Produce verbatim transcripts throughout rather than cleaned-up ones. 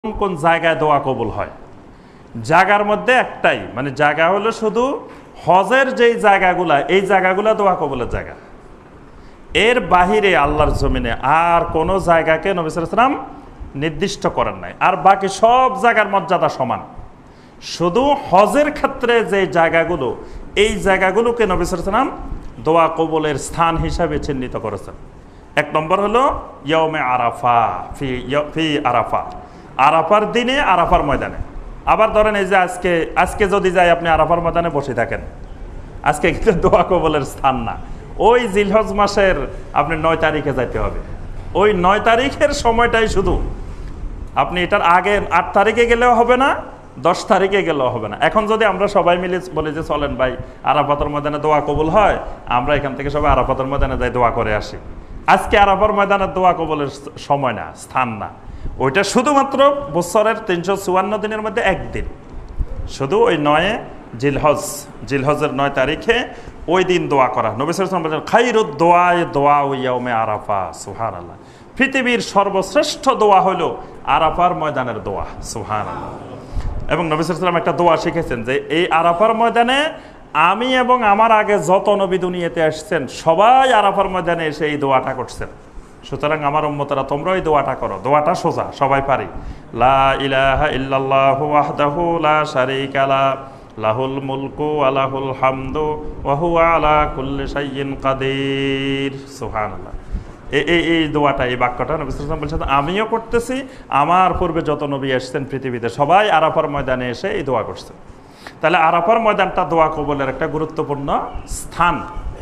কোন কোন জায়গায় দোয়া কবুল হয়? জায়গার মধ্যে একটাই, মানে জায়গা হলো শুধু হজের যেই জায়গাগুলা, এই জায়গাগুলা দোয়া কবুলের জায়গা। এর বাহিরে আল্লাহর জমিনে আর কোনো জায়গাকে নবী সাল্লাল্লাহু আলাইহি ওয়াসাল্লাম নির্দিষ্ট করেন নাই। আর বাকি সব জায়গার মর্যাদা সমান। শুধু হজের ক্ষেত্রে যে জায়গাগুলো, এই জায়গাগুলোকে নবী সাল্লাল্লাহু আলাইহি ওয়াসাল্লাম দোয়া কবুলের স্থান হিসাবে চিহ্নিত করেছেন। এক নম্বর হলো ইয়ৌমে আরাফা, ফি ফি আরাফা, আরাফার দিনে আরাফার ময়দানে। আবার ধরেন এই যে আজকে আজকে যদি যাই আপনি আরাফার ময়দানে বসে থাকেন, আজকে কিন্তু দোয়া কবুলের স্থান না। ওই জিলহজ মাসের আপনি নয় তারিখে যাইতে হবে। ওই নয় তারিখের সময়টাই শুধু, আপনি এটার আগে আট তারিখে গেলেও হবে না, দশ তারিখে গেলেও হবে না। এখন যদি আমরা সবাই মিলে বলি যে চলেন ভাই আরাফাতের ময়দানে দোয়া কবুল হয়, আমরা এখান থেকে সবাই আরাফাতের ময়দানে যাই দোয়া করে আসি। আজকে আরাফার ময়দানে দোয়া কবুলের সময় না, স্থান না। ওইটা শুধুমাত্র বছরের তিনশো চুয়ান্ন দিনের মধ্যে একদিন, শুধু ওই নয়ে জিলহজ, জিলহজের নয় তারিখে ওই দিন দোয়া করা। নবী সাল্লাল্লাহু আলাইহি ওয়াসাল্লাম খাইরুদ দোয়ায়ে দোয়া ইয়াউমে আরাফা, সুবহানাল্লাহ। পৃথিবীর সর্বশ্রেষ্ঠ দোয়া হলো আরাফার ময়দানের দোয়া, সুবহানাল্লাহ। এবং নবী সাল্লাল্লাহু আলাইহি ওয়াসাল্লাম একটা দোয়া শিখেছেন যে এই আরাফার ময়দানে আমি এবং আমার আগে যত নবী দুনিয়াতে আসছেন সবাই আরাফার ময়দানে এসে এই দোয়াটা করছেন। সুতরাং আমার উম্মতরা তোমরা এই দোয়াটা করো। দোয়াটা সোজা, সবাই পারি। লা ইলাহা ইল্লাল্লাহু ওয়াহদাহু লা শারীকা লা লাহুল মুলকু ওয়া লাহুল হামদু ওয়া হুয়া আলা কুল্লি শাইইন কাদির, সুবহানাল্লাহ। এই এই এই দোয়াটা, এই বাক্যটা নবী সাল্লাল্লাহু আলাইহি ওয়াসাল্লাম বলছেন আমিও করতেছি, আমার পূর্বে যত নবী আসছেন পৃথিবীতে সবাই আরাফার ময়দানে এসে এই দোয়া করছেন। তাহলে আরাফার ময়দানটা দোয়া কবুলের একটা গুরুত্বপূর্ণ স্থান।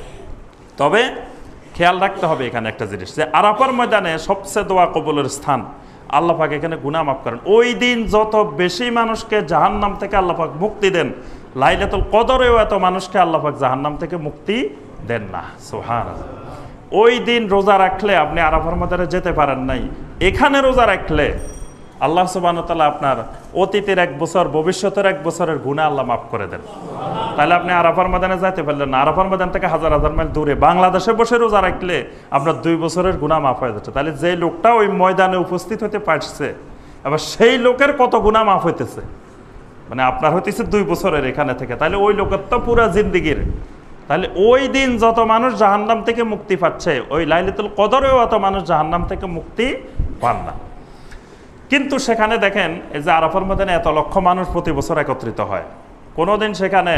তবে খেয়াল রাখতে হবে এখানে একটা জিনিস, যে আরাফার ময়দানে সবচেয়ে দোয়া কবুলের স্থান। আল্লাহ পাক এখানে গুনাহ মাফ করেন। ওই দিন যত বেশি মানুষকে জাহান্নাম থেকে আল্লাহ পাক মুক্তি দেন, লাইলাতুল কদরেও এত মানুষকে আল্লাহ পাক জাহান্নাম থেকে মুক্তি দেন না, সুবহানাল্লাহ। ওই দিন রোজা রাখলে আপনি আরাফার ময়দানে যেতে পারেন নাই, এখানে রোজা রাখলে আল্লাহ সুবহানাহু ওয়া তাআলা আপনার অতীতের এক বছর, ভবিষ্যতের এক বছরের গুনাহ আল্লাহ মাফ করে দেন। তাহলে আপনি আরাফার ময়দানে যাইতে পারলেন না, আরাফার ময়দান থেকে হাজার হাজার মাইল দূরে বাংলাদেশে বসে রোজা রাখলে আপনার দুই বছরের গুনাহ মাফ হয়ে যাচ্ছে। তাহলে যে লোকটা ওই ময়দানে উপস্থিত হতে পারছে, আবার সেই লোকের কত গুনাহ মাফ হইতেছে, মানে আপনার হইতেছে দুই বছরের এখানে থেকে, তাহলে ওই লোকের তো পুরা জিন্দিগির। তাহলে ওই দিন যত মানুষ জাহান্নাম থেকে মুক্তি পাচ্ছে, ওই লাইলাতুল কদরেও অত মানুষ জাহান্নাম থেকে মুক্তি পান না। কিন্তু সেখানে দেখেন এই যে আরাফার ময়দানে এত লক্ষ মানুষ প্রতি বছর একত্রিত হয়, কোনোদিন সেখানে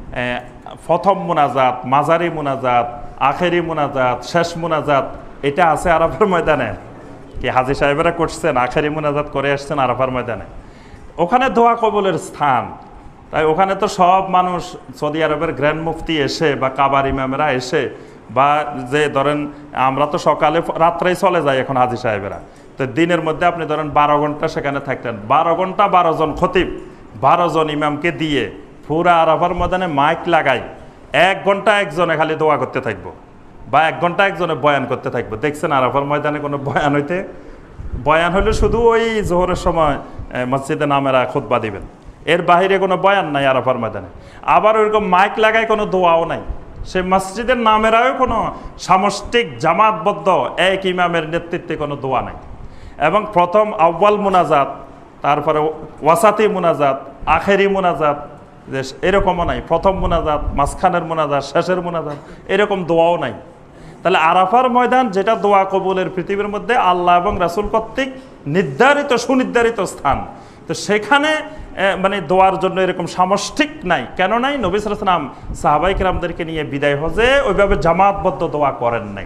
প্রথম মুনাজাত, মাঝারি মুনাজাত, আখেরি মুনাজাত, শেষ মুনাজাত এটা আছে আরাফার ময়দানে? কি হাজী সাহেবেরা করছেন আখেরি মুনাজাত করে আসছেন আরাফার ময়দানে? ওখানে দোয়া কবুলের স্থান। তাই ওখানে তো সব মানুষ, সৌদি আরবের গ্র্যান্ড মুফতি এসে বা কাবার ইমামেরা এসে, বা যে ধরেন আমরা তো সকালে রাত্রেই চলে যাই এখন হাজী সাহেবেরা, তো দিনের মধ্যে আপনি ধরেন বারো ঘন্টা সেখানে থাকতেন, বারো ঘন্টা বারো জন খতিব, বারো জন ইমামকে দিয়ে পুরা আরাফার ময়দানে মাইক লাগাই এক ঘন্টা একজনে খালি দোয়া করতে থাকবো, বা এক ঘন্টা একজনে বয়ান করতে থাকবো। দেখছেন আরাফার ময়দানে কোনো বয়ান হইতে? বয়ান হইলে শুধু ওই জোহরের সময় মসজিদে নামেরা খুতবা দিবেন, এর বাহিরে কোনো বয়ান নাই আরাফার ময়দানে। আবার ওইরকম মাইক লাগায় কোনো দোয়াও নাই। সে মসজিদের নামেরাও কোনো সামষ্টিক জামাতবদ্ধ এক ইমামের নেতৃত্বে কোনো দোয়া নাই। এবং প্রথম আউয়াল মুনাজাত, তারপরে ওয়াসাতি মুনাজাত, আখেরি মুনাজাত এরকমও নাই। প্রথম মুনাজাত, মাঝখানের মুনাজাত, শেষের মুনাজাত এরকম দোয়াও নাই। তাহলে আরাফার ময়দান যেটা দোয়া কবুলের পৃথিবীর মধ্যে আল্লাহ এবং রাসূল কর্তৃক নির্ধারিত সুনির্ধারিত স্থান, তো সেখানে মানে দোয়ার জন্য এরকম সামষ্টিক নাই। কেন নাই? নবী সাল্লাল্লাহু আলাইহি ওয়াসাল্লাম সাহাবায়ে কেরামদেরকে নিয়ে বিদায় হজে ওইভাবে জামাতবদ্ধ দোয়া করেন নাই।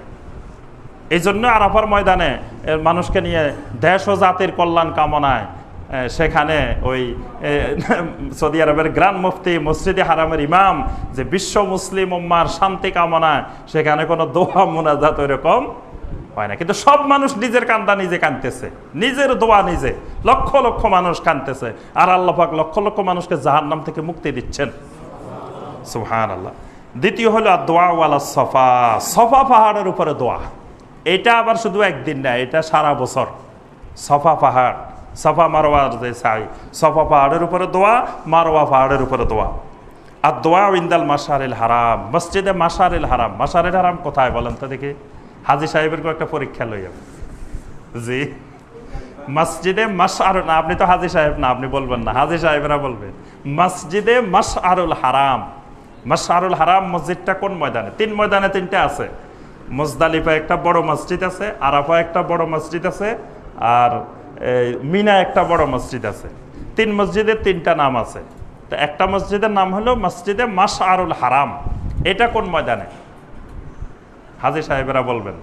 এই জন্য আরাফার ময়দানে মানুষকে নিয়ে দেশ ও জাতির কল্যাণ কামনায় সেখানে ওই সৌদি আরবের গ্র্যান্ড মুফতি, মসজিদে হারামের ইমাম, যে বিশ্ব মুসলিম উম্মার শান্তি কামনায় সেখানে কোনো দোয়া মুনাজাত ওইরকম হয় না। কিন্তু সব মানুষ নিজের কান্দা নিজে কাঁদতেছে, নিজের দোয়া নিজে, লক্ষ লক্ষ মানুষ কাঁদতেছে, আর আল্লাহ পাক লক্ষ লক্ষ মানুষকে জাহান্নাম থেকে মুক্তি দিচ্ছেন, সুবহানাল্লাহ। দ্বিতীয় হলো দোয়া ওয়ালা সফা, সফা পাহাড়ের উপরে দোয়া। এটা আবার শুধু একদিন না, এটা সারা বছর। সফা পাহাড়, সফা মারওয়ার যে সাই, সফা পাহাড়ের উপরে দোয়া, মারওয়া পাহাড়ের উপরে দোয়া। আর দোয়া ইনদাল মাশারিল হারাম, মসজিদে মাশারিল হারাম। মাশারিল হারাম কোথায় বলেন তো দেখি? হাজী সাহেবের একটা পরীক্ষা লইয়া, জি মসজিদে মাশআরুল, না আপনি তো হাজী সাহেব না, আপনি বলবেন না, হাজী সাহেবরা বলবেন। মসজিদে মাশআরুল হারাম। মাশআরুল হারাম মসজিদটা কোন ময়দানে? তিন ময়দানে তিনটা আছে। মুজদালিফা একটা বড় মসজিদ আছে, আরাফা একটা বড় মসজিদ আছে, আর মিনা একটা বড় মসজিদ আছে। তিন মসজিদের তিনটা নাম আছে। তো একটা মসজিদের নাম হলো মসজিদে মাশআরুল হারাম। এটা কোন ময়দানে? হাজী সাহেবরা বলবেন।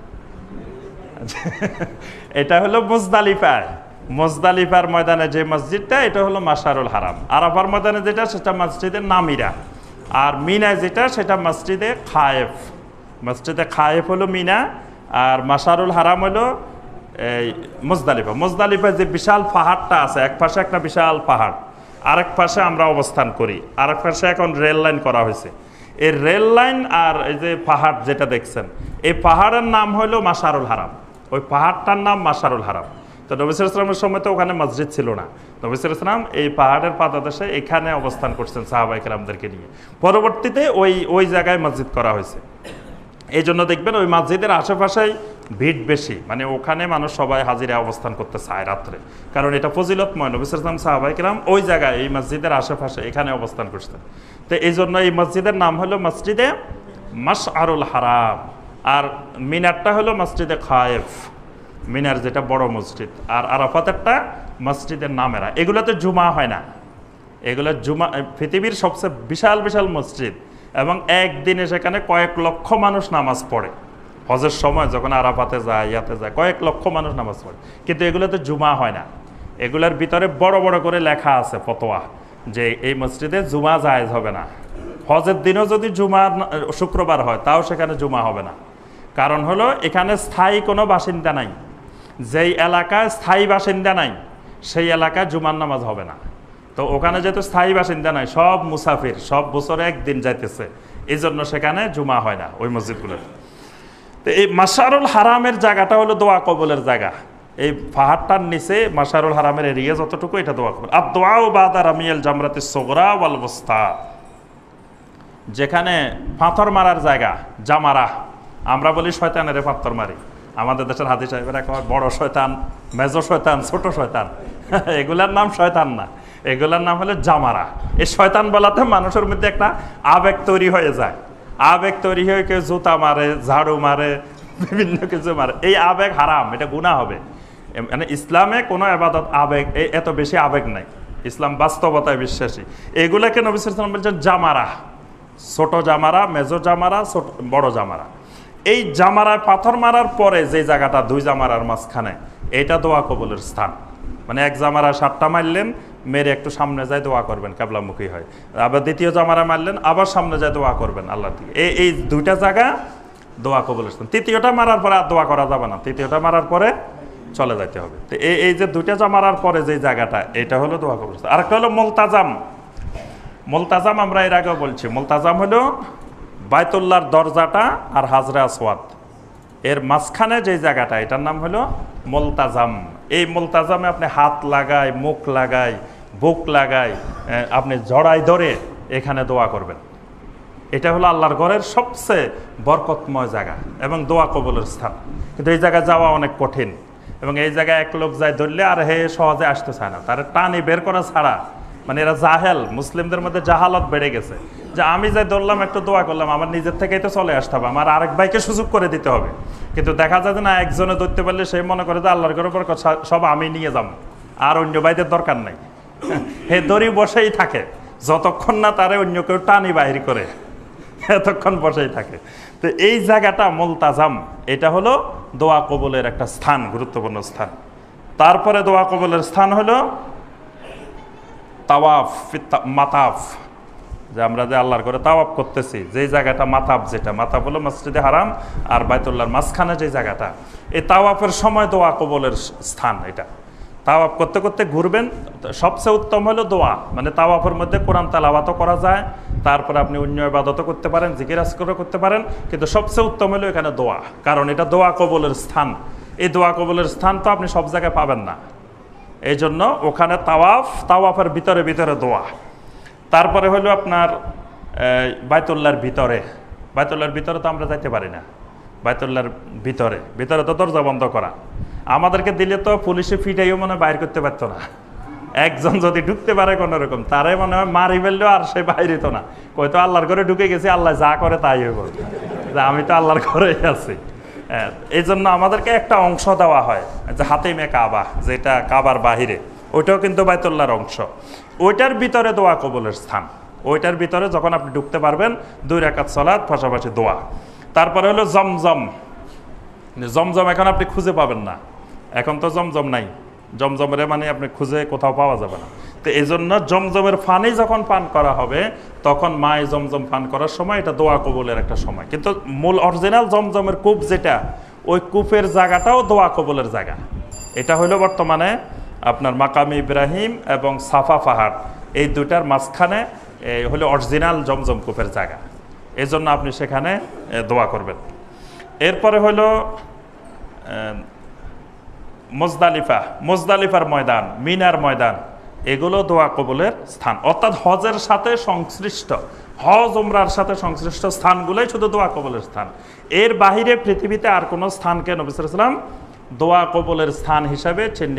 এটা হলো মুজদালিফায়, মুজদালিফার ময়দানে যে মসজিদটা, এটা হলো মাশআরুল হারাম। আরাফার ময়দানে যেটা, সেটা মসজিদে নামিরা। আর মিনায় যেটা, সেটা মসজিদে খায়েফ। মসজিদে খায়েফ হলো মিনা, আর মাশআরুল হারাম হলো এই মুজদালিফা। মুজদালিফায় যে বিশাল পাহাড়টা আছে, এক পাশে একটা বিশাল পাহাড়, আরেক পাশে আমরা অবস্থান করি, আরেক পাশে এখন রেল লাইন করা হয়েছে। এই রেল লাইন আর এই যে পাহাড় যেটা দেখছেন, এই পাহাড়ের নাম হলো মাশআরুল হারাম। ওই পাহাড়টার নাম মাশআরুল হারাম। তো নবী সাল্লাল্লাহু আলাইহি ওয়াসাল্লামের সময় তো ওখানে মসজিদ ছিল না। নবী সাল্লাল্লাহু আলাইহি ওয়াসাল্লাম এই পাহাড়ের পাদদেশে এখানে অবস্থান করছেন সাহাবায়ে কেরামদেরকে নিয়ে। পরবর্তীতে ওই ওই জায়গায় মসজিদ করা হয়েছে। এই জন্য দেখবেন ওই মসজিদের আশেপাশেই ভিড় বেশি, মানে ওখানে মানুষ সবাই হাজিরা অবস্থান করতে চায় রাত্রে, কারণ এটা ফজিলতময়। নবী সাল্লাল্লাহু আলাইহি ওয়াসাল্লাম সাহাবায়ে কেরাম ওই জায়গায়, এই মসজিদের আশেপাশে এখানে অবস্থান করছেন। তো এই জন্য এই মসজিদের নাম হলো মসজিদে মাশআরুল হারাম। আর মিনারটা হলো মসজিদে খায়েফ, মিনার যেটা বড় মসজিদ। আর আরাফাতেরটা মসজিদের নামেরা। এগুলোতে জুমা হয় না, এগুলো জুমা পৃথিবীর সবচেয়ে বিশাল বিশাল মসজিদ, এবং একদিনে সেখানে কয়েক লক্ষ মানুষ নামাজ পড়ে। হজের সময় যখন আরাফাতে যায়, ইয়াতে যায়, কয়েক লক্ষ মানুষ নামাজ পড়ে, কিন্তু এগুলোতে জুমা হয় না। এগুলোর ভিতরে বড় বড় করে লেখা আছে ফতোয়া, যে এই মসজিদে জুমা জায়েজ হবে না। হজের দিনও যদি জুমা শুক্রবার হয়, তাও সেখানে জুমা হবে না। কারণ হলো এখানে স্থায়ী কোনো বাসিন্দা নাই। যেই এলাকায় স্থায়ী বাসিন্দা নাই, সেই এলাকায় জুমার নামাজ হবে না। তো ওখানে যেহেতু স্থায়ী বাসিন্দা নাই, সব মুসাফির, সব বছরে একদিন যাইতেছে, এই জন্য সেখানে জুমা হয় না ওই মসজিদগুলোতে। তো এই মাশআরুল হারামের জায়গাটা হলো দোয়া কবুলের জায়গা। এই পাহাড়টার নিচে মাশআরুল হারামের এরিয়া যতটুকু, এটা দোয়া কবুল। আর দোয়াও বাদা রামিয়াল জামরাতিস সুগরা ওয়াল ওয়াসতা, যেখানে পাথর মারার জায়গা, জামারা। আমরা বলি শয়তানের পাথর মারি, আমাদের দেশের হাজী সাহেবেরা কয় বড় শয়তান, মেজো শয়তান, ছোট শয়তান। এগুলার নাম শয়তান না, এগুলার নাম হলো জামারা। এই শয়তান বলাতে মানুষের মধ্যে একটা আবেগ তৈরি হয়ে যায়। আবেগ তৈরি হয়ে কেউ জুতা মারে, ঝাড়ু মারে, বিভিন্ন কিছু মারে। এই আবেগ হারাম, এটা গুনাহ হবে। মানে ইসলামে কোনো ইবাদত আবেগ, এত বেশি আবেগ নাই। ইসলাম বাস্তবতায় বিশ্বাসী। এগুলাকে নবী সাল্লাল্লাহু আলাইহি ওয়াসাল্লাম বলছেন জামারা, ছোট জামারা, মেজো জামারা, ছোট বড় জামারা। এই জামারায় পাথর মারার পরে যে জায়গাটা দুই জামারার মাঝখানে, এটা দোয়া কবুলের স্থান। মানে এক জামারা সাতটা মারলেন, মেরে একটু সামনে যায় দোয়া করবেন, কেবলামুখী হয়। আবার দ্বিতীয় জামারা মারলেন, আবার সামনে যায় দোয়া করবেন আল্লাহর দিকে। এই এই দুইটা জায়গা দোয়া কবুলের স্থান। তৃতীয়টা মারার পরে আর দোয়া করা যাবে না, তৃতীয়টা মারার পরে চলে যাইতে হবে। তো এই এই যে দুইটা জামারার পরে যে জায়গাটা, এটা হলো দোয়া কবুলের স্থান। আরেকটা হলো মুলতাজাম। মুলতাজাম আমরা এর আগেও বলছি, মুলতাজাম হলো বাইতুল্লাহর দরজাটা আর হাজরে আসওয়াদ এর মাঝখানে যে জায়গাটা, এটার নাম হলো মুলতাজাম। এই মুলতাজামে আপনি হাত লাগায়, মুখ লাগায়, বুক লাগায়, আপনি জড়াই ধরে এখানে দোয়া করবেন। এটা হলো আল্লাহর ঘরের সবচেয়ে বরকতময় জায়গা এবং দোয়া কবুলের স্থান। কিন্তু এই জায়গায় যাওয়া অনেক কঠিন, এবং এই জায়গায় এক লোক যায় ধরলে আর হে সহজে আসতে চায় না, তার টানি বের করা ছাড়া। মানে এরা জাহেল, মুসলিমদের মধ্যে জাহালত বেড়ে গেছে, যে আমি যাই ধরলাম একটু দোয়া করলাম, আমার নিজের থেকেই তো চলে আসতে হবে, আমার আরেক ভাইকে সুযোগ করে দিতে হবে। কিন্তু দেখা যায় যে না, একজনে ধরতে পারলে সে মনে করে যে আল্লাহর ঘরের উপর সব আমি নিয়ে যাবো, আর অন্য ভাইদের দরকার নাই। হে দড়ি বসেই থাকে, যতক্ষণ না তারে অন্য কেউ টানি বাহির করে, এতক্ষণ বসেই থাকে। তো এই জায়গাটা মুলতাজাম, এটা হলো দোয়া কবুলের একটা স্থান, গুরুত্বপূর্ণ স্থান। তারপরে দোয়া কবুলের স্থান হলো তাওয়াফ, মাতাফ, যে আমরা যে আল্লাহর ঘরে তাওয়াফ করতেছি, যে জায়গাটা মাতাফ, যেটা মাতাফ হলো মসজিদে হারাম আর বাইতুল্লাহর মাঝখানে যে জায়গাটা, এই তাওয়াফের সময় দোয়া কবুলের স্থান। এটা তাওয়াফ করতে করতে ঘুরবেন। সবচেয়ে উত্তম হলো দোয়া, মানে তাওয়াফের মধ্যে কোরআন তেলাওয়াতও করা যায়, তারপরে আপনি অন্য ইবাদতও করতে পারেন, জিকির আজকারও করতে পারেন, কিন্তু সবচেয়ে উত্তম হলো এখানে দোয়া, কারণ এটা দোয়া কবুলের স্থান। এই দোয়া কবুলের স্থান তো আপনি সব জায়গায় পাবেন না, এই জন্য ওখানে তাওয়াফ, তাওয়াফের ভিতরে ভিতরে দোয়া। তারপরে হলো আপনার বাইতুল্লাহর ভিতরে, বাইতুল্লাহর ভিতরে তো আমরা যাইতে পারি না, বাইতুল্লাহর ভিতরে ভিতরে তো দরজা বন্ধ করা, আমাদেরকে দিলে তো পুলিশে ফিটাইও মনে হয় বাইর করতে পারতো না। একজন যদি ঢুকতে পারে কোনো রকম, তারে মনে হয় মারি ফেললেও আর সে বাইরে তো না, কয়তো আল্লাহর ঘরে ঢুকে গেছি, আল্লাহ যা করে তাই হইব, যে আমি তো আল্লাহর ঘরে আছি। এই জন্য আমাদেরকে একটা অংশ দেওয়া হয়, যে হাতিমে কাবা, যেটা কাবার বাহিরে, ওইটাও কিন্তু বাইতুল্লাহর অংশ। ওইটার ভিতরে দোয়া কবুলের স্থান। ওইটার ভিতরে যখন আপনি ঢুকতে পারবেন, দুই রাকাত সালাত পাশাপাশি দোয়া। তারপরে হলো জমজম। জমজম এখন আপনি খুঁজে পাবেন না, এখন তো জমজম নাই। জমজমের মানে আপনি খুঁজে কোথাও পাওয়া যাবে না। তো এই জন্য জমজমের পানি যখন পান করা হবে, তখন মায়ে জমজম পান করার সময় এটা দোয়া কবুলের একটা সময়। কিন্তু মূল অরিজিনাল জমজমের কূপ যেটা, ওই কূপের জায়গাটাও দোয়া কবুলের জায়গা। এটা হলো বর্তমানে আপনার মাকামে ইব্রাহিম এবং সাফা পাহাড়, এই দুটার মাঝখানে এই হলো অরিজিনাল জমজম কূপের জায়গা। এই জন্য আপনি সেখানে দোয়া করবেন। এরপরে হলো মুজদালিফা, মুজদালিফার ময়দান, মিনার ময়দান, এগুলো দোয়া কবুলের স্থান। অর্থাৎ হজের সাথে সংশ্লিষ্ট, হজ উমরার সাথে সংশ্লিষ্ট স্থানগুলোই শুধু দোয়া কবুলের স্থান। এর বাহিরে পৃথিবীতে আর কোনো স্থানকে নবী সাল্লাল্লাহু আলাইহি ওয়াসাল্লাম দোয়া কবুলের স্থান হিসাবে চিহ্নিত